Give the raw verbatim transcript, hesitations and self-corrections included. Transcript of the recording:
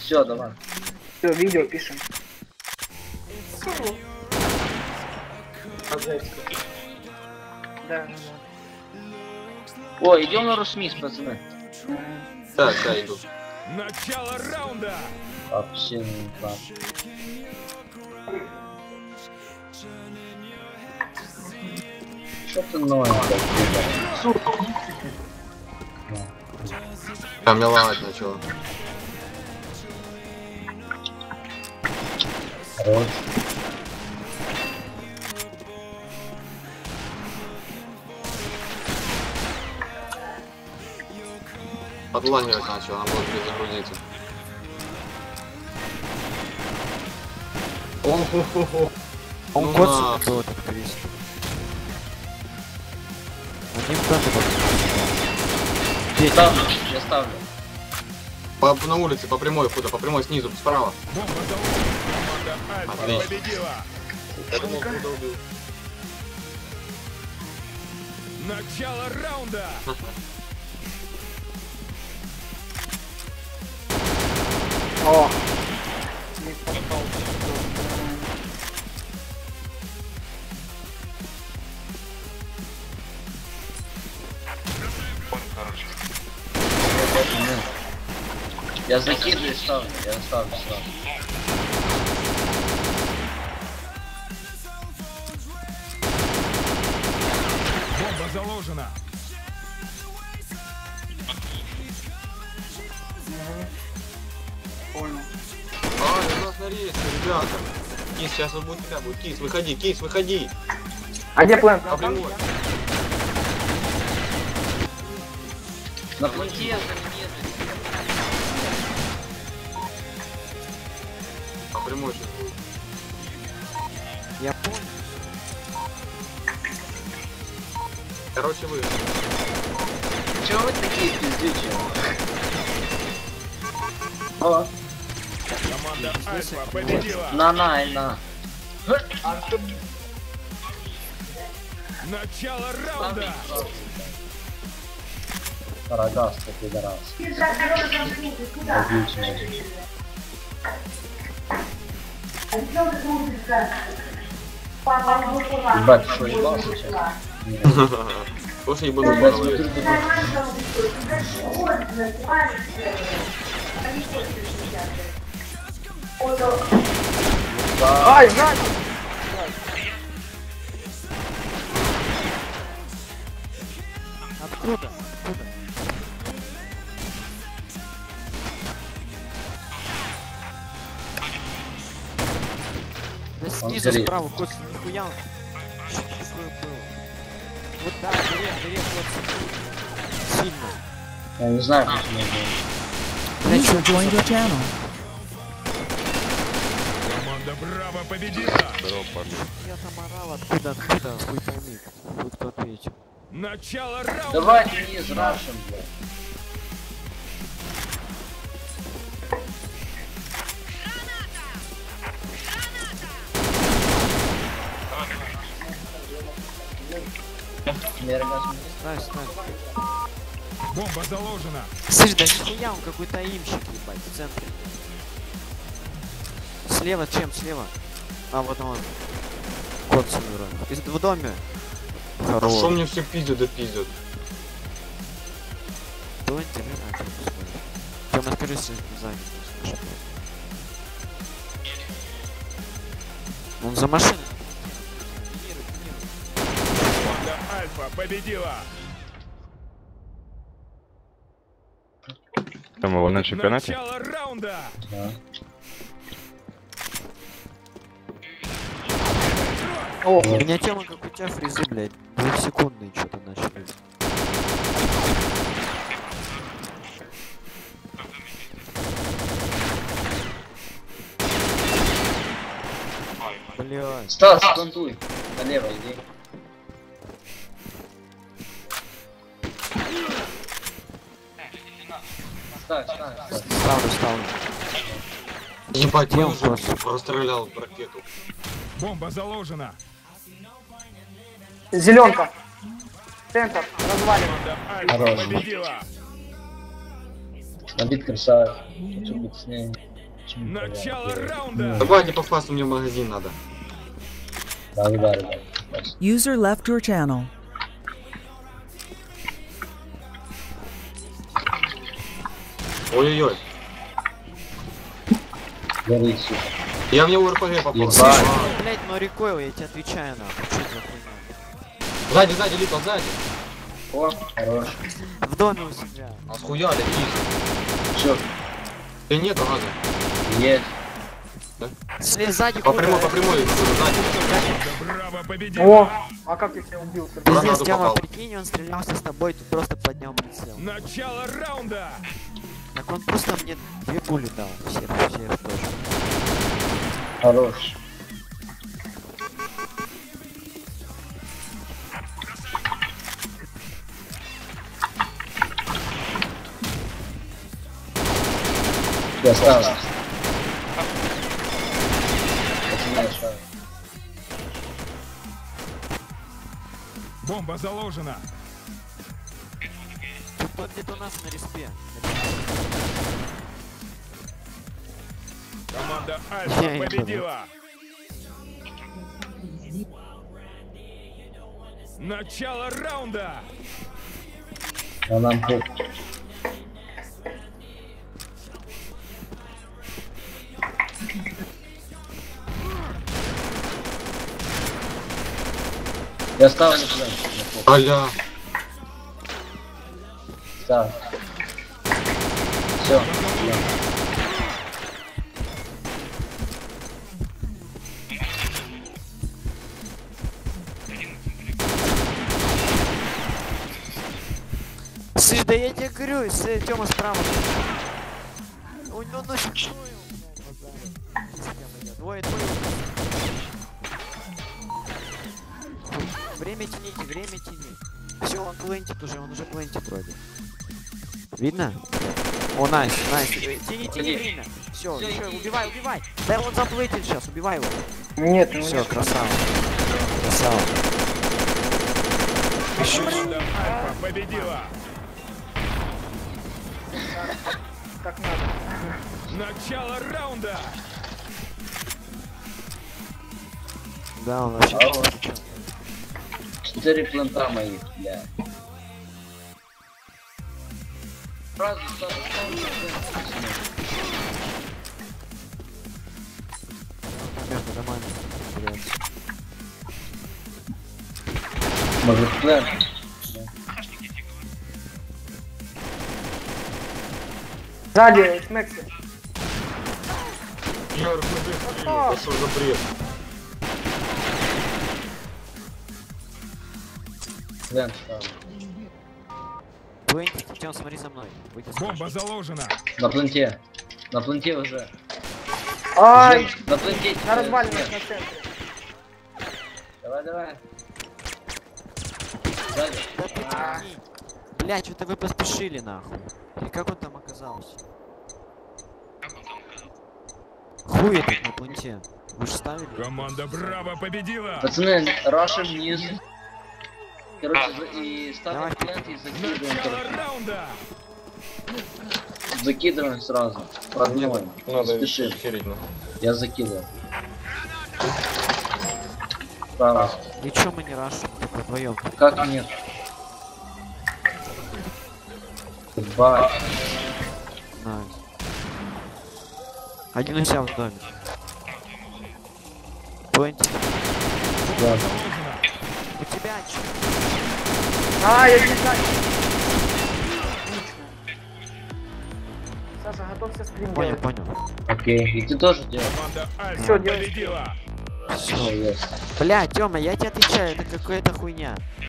Все, давай. Все, видео пишем. Да. О, идем на Русмис, пацаны. Да, да, иду. Начало раунда! Вообще не так. Что ты новое? Там меловать начало. Хорош. Подлагивать начал, надо будет перезагрузиться. О-хо-хо-хо. Он Ну кот на. кто этот Крис. Один тоже был. Ставлю, я ставлю. По, на улице, по прямой, куда? По прямой снизу, справа. Бомба заложена. Команда Альфа Отлично. победила. Я думал, куда убил. Начало раунда! О! Не попал. Я закидываю и ставлю, я ставлю сразу. Бомба заложена. Понял. А, у нас на рейсе, ребята. Кис, сейчас вот будет тебя будет. Кис, выходи, Кис, выходи. А где план? По прямой. На планете По прямой сейчас будет. Я понял. Короче, вы. чего вы такие пиздючие? О, Команда Альфа победила. на на и на. Начало раунда. Парагаз, ты пидорас. Отлично. Ебать, что ебался сейчас? Слушай, буду Ебать, говорить. смотрю, Ай, Надя! Откуда? Откуда? Да снизу горит. справа, кот, нихуя. Что такое было? Вот да, бери, бери, вот. Сильно. Я не знаю, почему я делаю. Бля, чё, joined your channel. Команда Браво победила. Я там орал, откуда, откуда, хуй пойми. Хуй кто ответил. Начало раунда. Давайте не израшим, блядь. Ставь, ставь. Бомба заложена. Слышь, да нихуя, он какой-то имщик, ебать, в центре. Слева чем, слева? А, вот он. Кот собирает. Из в доме. А Хорош. что мне все пиздят да пиздят? Было интересно, а что посмотреть. Тёма, скажи, если занят. скажи. Он за машиной. Команда Альфа победила. Там его на чемпионате? Начало раунда. Да. О, У меня тема как у тебя фризы, блядь. Двухсекундные что-то начали. Блядь. Стас, плантуй. Налево иди. Ставь, ставь, ставь. Ставлю, ставлю. Ебать, Где я он уже просто? расстрелял ракету. Бомба заложена. зеленка. Центр, разваливаем. Команда Альфа Хорош. победила. Набит красавец. Хочу быть с ней. Начало раунда! Давай не по фасту, мне в магазин надо. Да, да, да. User left your channel. Ой-ой-ой. Горит, сука. Я в него РПГ попал. Ебать. А, Блять, ну рекойл, я тебе отвечаю нахуй. Что за хуйня? Сзади, сзади, Липа, сзади. О, хорош. В доме у себя. А схуяли, кис. Все, Ты нет, газа. есть. Сли- Сзади По хуй, прямой, по э, прямой, сзади. Браво победила! О, а как я тебя убил? Пиздец, Гранату Тёма, попал. прикинь, он стрелялся с тобой, ты просто поднял прицел. Начало раунда! Так он просто мне две пули дал. Все, все тоже. Хорош. Я ставлю. Пацаны, ставлю. Бомба заложена! Тут где-то у нас на респе. Команда Я Альфа не победила! Начало раунда! А нам тут. Я ставлю туда. Аля. Ставлю. Все. Слышь, да я тебе говорю, с Тёма справа. Ой, ну ну что Двое, двое. Время тяните, время тяни. Все, он плентит уже, он уже плентит вроде. Видно? О, найс, найс. Э, Тяни, тяни время. Все, еще, убивай, убивай. Да он заплентит сейчас, убивай его. Нет, ну Все, нет. красава. Красава. Команда Альфа победила! Так надо. Начало раунда! Да, он вообще. Алло. Четыре плента моих, бля. Сразу ставлю. Между домами. Блядь. Может, плен? Сзади, Смекси. Я РПГ стрелю. Это что за бред? Плен ставлю. Плентит, Тём, смотри за мной. Выйди с Бомба крыши. заложена! На пленте. На пленте уже. Ай, На пленте. на э, развалинах смерть. на центре. Давай, давай. Сзади. Да ты прикинь. Блять, что-то вы поспешили нахуй. И как он там оказался? Хуй этот на планте. Вы же ставили? Команда Браво победила! Пацаны, рашим вниз. Короче, за- и Давай. ставим плент и закидываем. Начало короче. раунда! Закидываем сразу. По одной. Надо Спешим. херить, нахуй. Я закидываю. Справа. И чё мы не рашим только вдвоем? Как нет? Ебать. Найс. Один у себя в доме. Плентит. Ладно. Заложена! У тебя чё? А, я не знаю. Саша, готовься стрим Понял, делать. понял. Окей. И ты тоже делаешь? Команда Альфа Всё, делай. победила! Все, есть. Бля, Тёма, я тебе отвечаю, это какая-то хуйня.